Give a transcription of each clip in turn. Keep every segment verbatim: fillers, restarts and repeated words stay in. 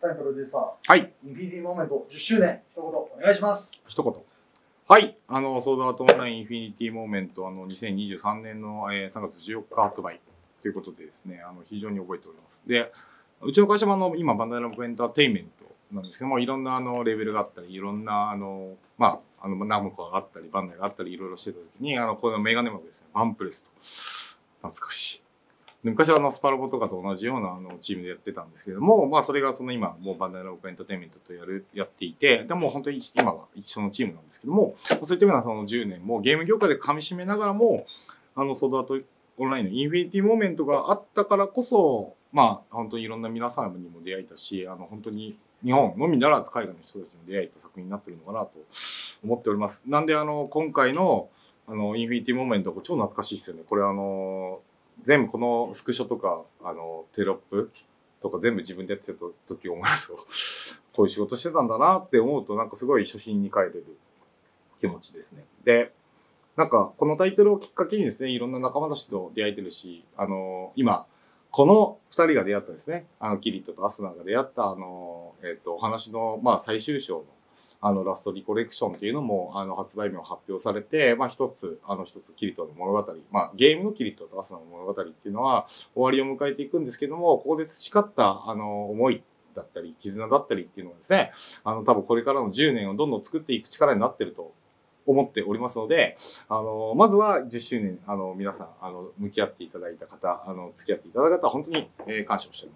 谷プロデューサー。 はい。 インフィニティモーメントじゅっしゅうねん、一言お願いします。 一言。はい。あの、ソードアートオンラインインフィニティモーメント、あの、にせんにじゅうさんねんの、えー、さんがつじゅうよっか発売ということでですね、あの、非常に覚えております。で、うちの会社もあの、今、バンダイナムコエンターテインメントなんですけども、いろんなあの、レベルがあったり、いろんなあの、まあ、あの、ナムコがあったり、バンダイがあったり、いろいろしてた時に、あの、このメガネ幕ですね、ワンプレスと。懐かしい。で昔はあのスパロボとかと同じようなあのチームでやってたんですけれども、まあそれがその今もうバンダイナムコエンターテインメントとやる、やっていて、でも本当に今は一緒のチームなんですけども、そういったようなそのじゅうねんもゲーム業界で噛み締めながらも、あのソードアートオンラインのインフィニティモーメントがあったからこそ、まあ本当にいろんな皆さんにも出会えたし、あの本当に日本のみならず海外の人たちに出会えた作品になっているのかなと思っております。なんであの今回のあのインフィニティモーメント超懐かしいですよね。これあの全部このスクショとかあのテロップとか全部自分でやってた時を思い出すとこういう仕事してたんだなって思うとなんかすごい初心に帰れる気持ちですね。で、なんかこのタイトルをきっかけにですね、いろんな仲間たちと出会えてるし、あの今このふたりが出会ったですね、あのキリットとアスナが出会ったあのえっとお話のまあ最終章のあのラストリコレクションっていうのもあの発売日を発表されて、まあ一つ、あの一つキリトの物語、まあゲームのキリトとアスナの物語っていうのは終わりを迎えていくんですけども、ここで培ったあの思いだったり、絆だったりっていうのがですね、あの多分これからのじゅうねんをどんどん作っていく力になってると思っておりますので、あの、まずはじゅっしゅうねん、あの、皆さん、あの、向き合っていただいた方、あの、付き合っていただいた方、本当に、えー、感謝をしております。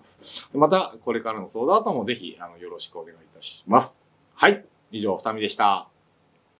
また、これからのソードアートもぜひ、あの、よろしくお願いいたします。はい。以上、ふたみでした。